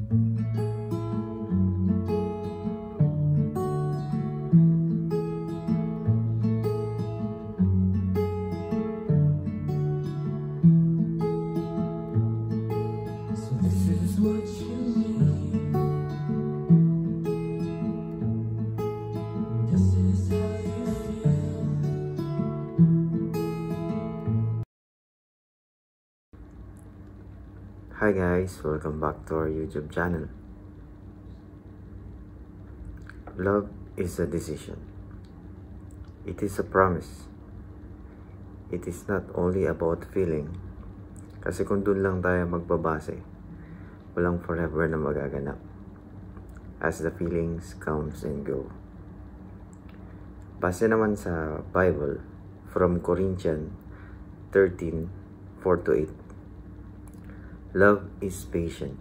Hi guys, welcome back to our YouTube channel. Love is a decision. It is a promise. It is not only about feeling. Kasi kung dun lang tayo magbabase, walang forever na magaganap. As the feelings comes and go. Base naman sa Bible, from Corinthians 13:4-8. Love is patient.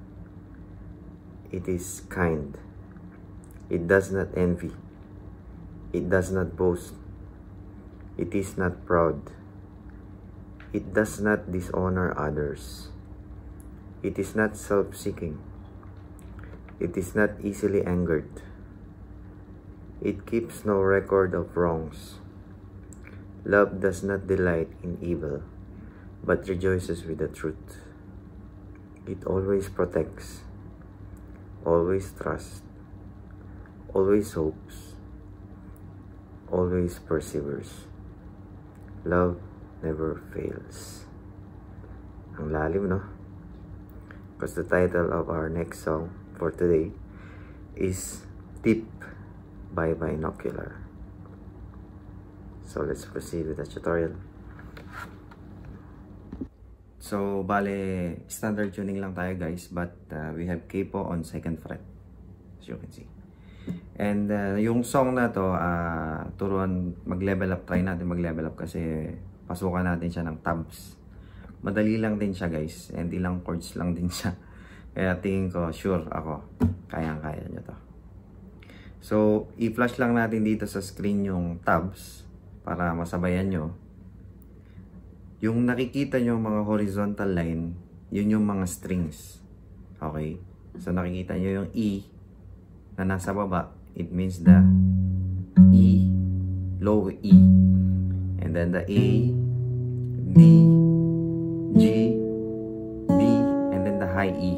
It is kind. It does not envy. It does not boast. It is not proud. It does not dishonor others. It is not self-seeking. It is not easily angered. It keeps no record of wrongs. Love does not delight in evil, but rejoices with the truth. It always protects, always trusts, always hopes, always perseveres. Love never fails. Ang lalim, no? Because the title of our next song for today is Deep by Binocular. So let's proceed with the tutorial. So, bale, standard tuning lang tayo guys, but we have capo on 2nd fret, as you can see. And yung song na to, turuan mag-level up, try natin mag-level up kasi pasukan natin siya ng tabs. Madali lang din siya guys, and ilang chords lang din siya. Kaya tingin ko, sure ako, kayang-kaya nyo to. So, i-flash lang natin dito sa screen yung tabs para masabayan nyo. Yung nakikita nyo mga horizontal line, yun yung mga strings. Okay? So nakikita nyo yung E na nasa baba. It means the E, low E. And then the A, D, G, B, and then the high E.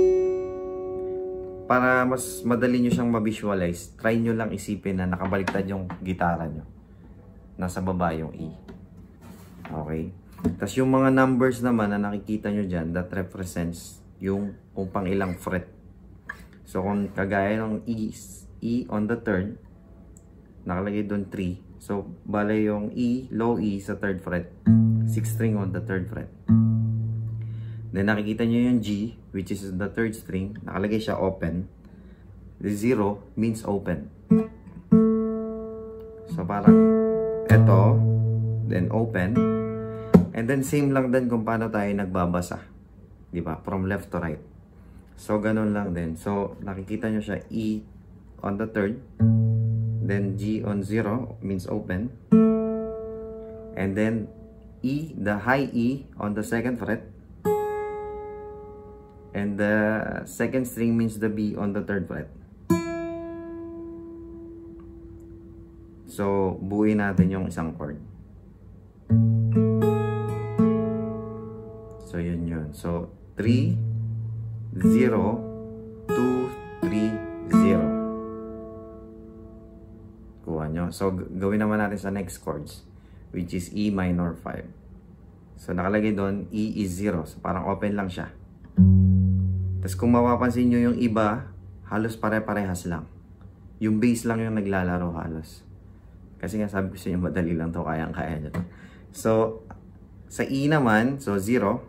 Para mas madali nyo siyang ma-visualize, try nyo lang isipin na nakabaliktad yung gitara nyo. Nasa baba yung E. Okay? Tapos yung mga numbers naman na nakikita nyo dyan, that represents yung kung pang ilang fret. So kung kagaya ng E on the 3rd, nakalagay doon 3. So bale yung E, low E sa 3rd fret, 6th string on the 3rd fret. Then nakikita nyo yung G, which is the 3rd string, nakalagay siya open. The 0 means open. So parang eto, then open. And then same lang din kung paano tayo nagbabasa. Di ba? From left to right. So ganun lang din. So nakikita nyo siya E on the 3rd. Then G on 0 means open. And then E, the high E on the 2nd fret. And the 2nd string means the B on the 3rd fret. So buuin natin yung isang chord. So yun yun. So 3, 0, 2, 3, 0. Kuha nyo. So gawin naman natin sa next chords, which is E minor 5. So nakalagay doon E is 0. So parang open lang siya. Tapos kung mapapansin nyo yung iba, halos pare-parehas lang. Yung bass lang yung naglalaro halos. Kasi nga sabi ko sa inyo, madali lang to, kayang-kaya nyo to. So sa E naman, so 0,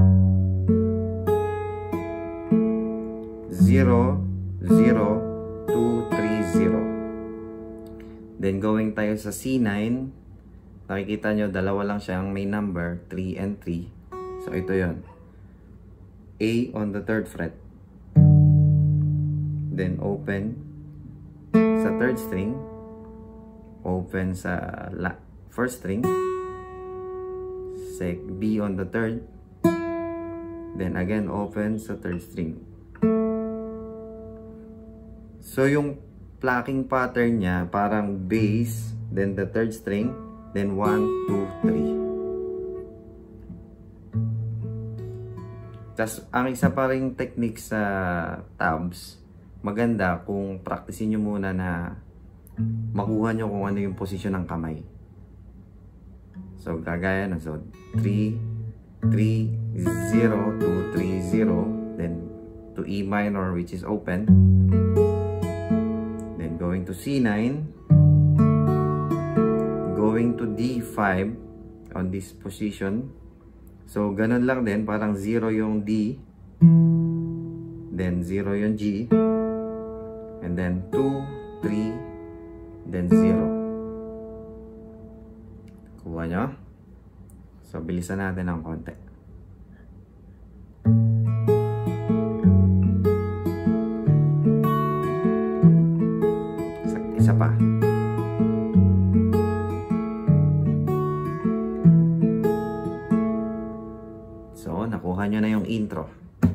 0, 0, 2, 3, 0. Then going tayo sa C9, nakikita nyo dalawa lang siyang may number, 3 and 3. So ito yon, A on the 3rd fret. Then open sa 3rd string, open sa 1st string, B on the 3rd, then again open sa 3rd string. So yung plucking pattern niya parang bass, then the third string, then 1, 2, 3. Tas ang isa pa ring technique sa tabs, maganda kung practicein nyo muna na makuha nyo kung ano yung posisyon ng kamay. So gagaya na, so 3, 3, 0, 2, 3, 0, then to E minor which is open, then going to C9, going to D5 on this position. So ganun lang din, parang 0 yung D, then 0 yung G, and then 2, 3, then 0. Kuha nyo? So bilisan natin ng konti. Isa pa. So, nakuha nyo na yung intro.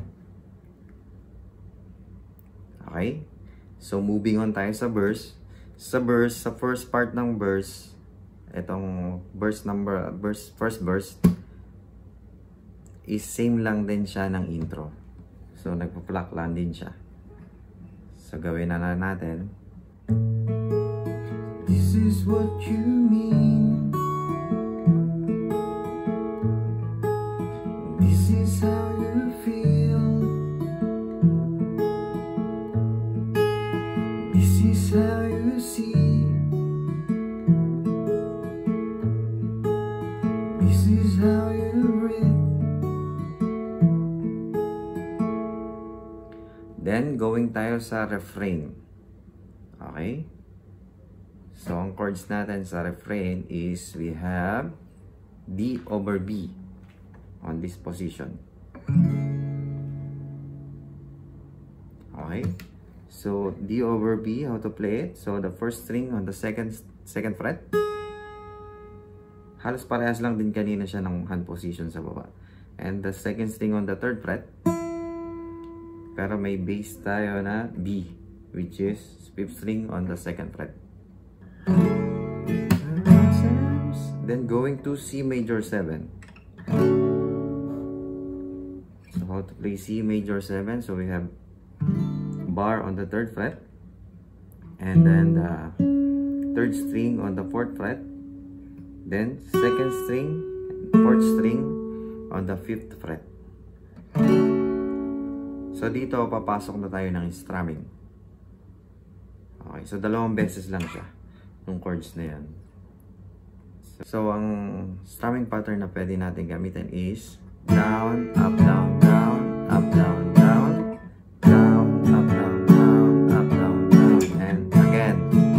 Okay? So, moving on tayo sa verse. Sa verse, sa first part ng verse, itong first verse, is same lang din siya ng intro. So, nagpa-pluck lang din siya. So, gawin na natin. This is what you mean. This is how you feel. This is how you see. This is how you breathe. Then, going tayo sa refrain. Okay? So, ang chords natin sa refrain is we have D over B on this position. Okay? So, D over B, how to play it? So, the first string on the second fret. Halos parehas lang din kanina siya ng hand position sa baba. And the second string on the third fret. Pero may bass tayo na B, which is fifth string on the second fret. Then going to C major 7. So how to play C major 7? So we have bar on the third fret, and then the third string on the fourth fret, then second string, fourth string on the fifth fret. So dito papasok na tayo ng strumming. Okay, so dalawang beses lang siya yung chords na yan. So ang strumming pattern na pwede natin gamitin is down, up, down, down, up, down, down, down, up, down, down, up, down, down, and again.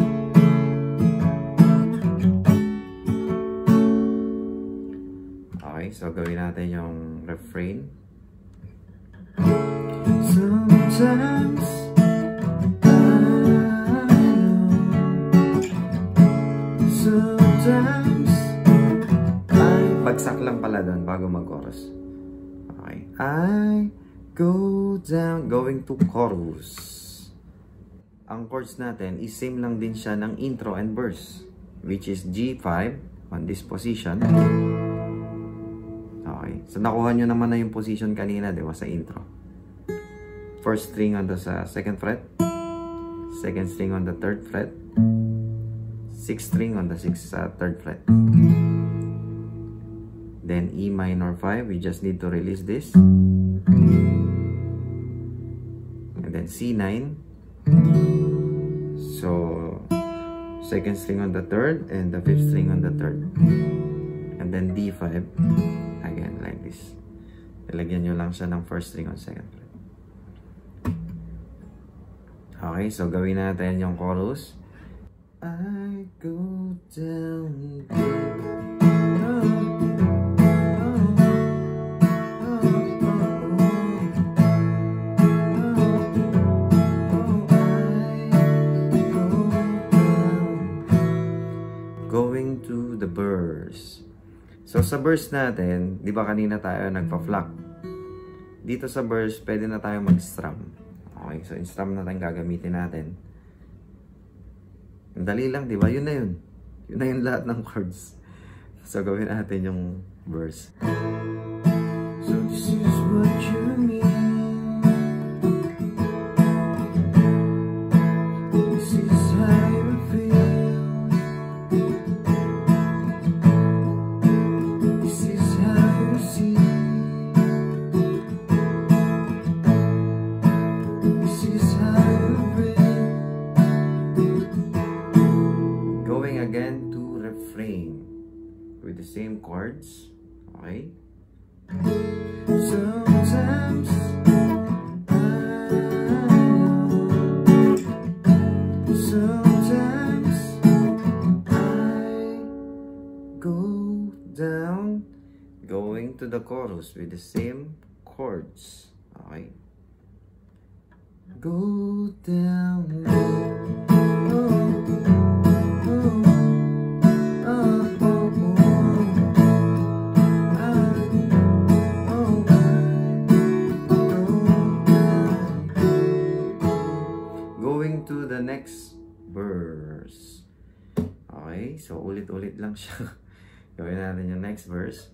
Okay, so gawin natin yung refrain. Sometimes bagsak lang pala doon bago mag-chorus. Okay. I go down, going to chorus. Ang chords natin is same lang din siya ng intro and verse, which is G5 on this position. Okay. So nakuha nyo naman na yung position kanina, di ba, sa intro. First string on the second fret, second string on the third fret, sixth string on the third fret. Then E minor 5, we just need to release this. And then C9. So, second string on the third and the fifth string on the third. And then D5. Again, like this. Ilagyan nyo lang siya ng first string on second fret. Okay, so gawin natin yung chorus. I go down, going to the verse. So sa verse natin, di ba kanina tayo nagpa-flock? Dito sa verse, pwede na tayo mag-strum. Okay, so instrum na tayong gagamitin natin. Ang dali lang, di ba? Yun na yun. Yun na yung lahat ng chords. So, gawin natin yung verse. So, this is what you mean. This is how you feel. This is how you see. This is how you feel. Going again to refrain with the same chords. Okay? Sometimes I go down, going to the chorus with the same chords. Okay? Go down. To the next verse. Okay, so ulit-ulit lang siya. Gawin natin yung next verse.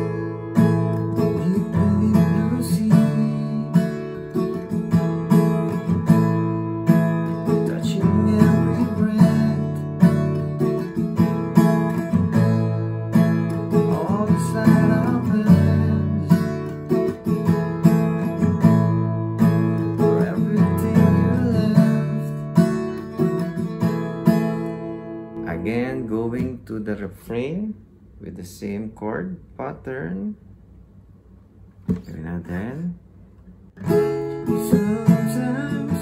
Touching every breath, all inside our hands, for everything you left. Again, going to the refrain with the same chord pattern. Gawin natin. Sometimes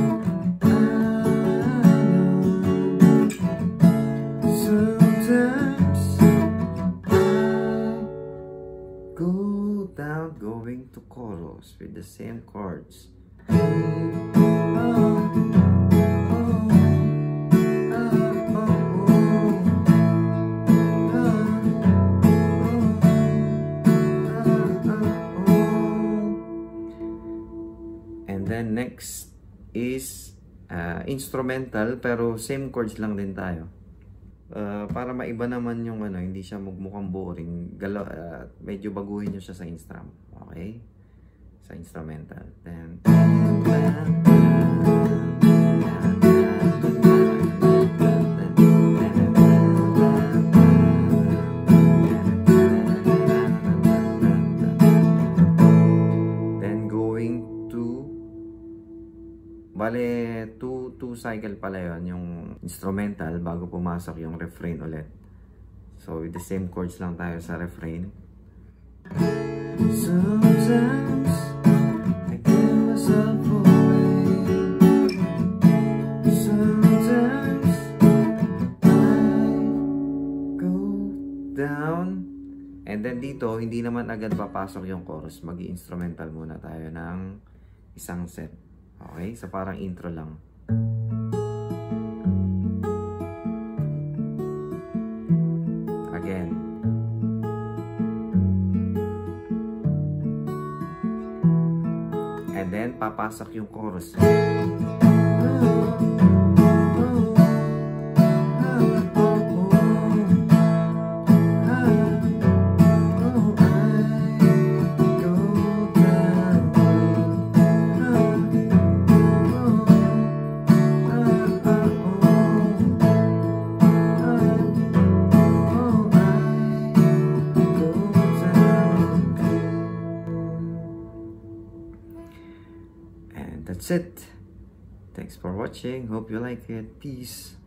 I go down, going to chorus with the same chords. And then next is instrumental, pero same chords lang din tayo. Para maiba naman yung ano, hindi siya mukhang boring. Medyo baguhin nyo siya sa instrum. Okay? Sa instrumental. Then bale, two cycle pala yun, yung instrumental bago pumasok yung refrain ulit. So, with the same chords lang tayo sa refrain. Sometimes I give myself away. Sometimes I go down. And then dito, hindi naman agad papasok yung chorus. Mag-i-instrumental muna tayo ng isang set. Okay, so parang intro lang. Again. And then papasok yung chorus. That's it. Thanks for watching. Hope you like it. Peace.